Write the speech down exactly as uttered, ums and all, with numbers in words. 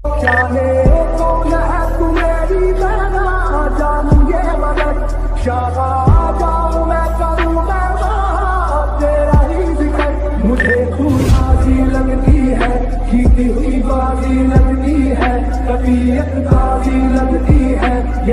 चाहे कौन है तू मेरी बहना, जानू ये मदद शाबा जाऊं मैं करूं मैं वहाँ तेरा ही जिक्र। मुझे तू आजी लगती है, जीती हुई बाजी लगती है, तबीयत ताजी लगती है।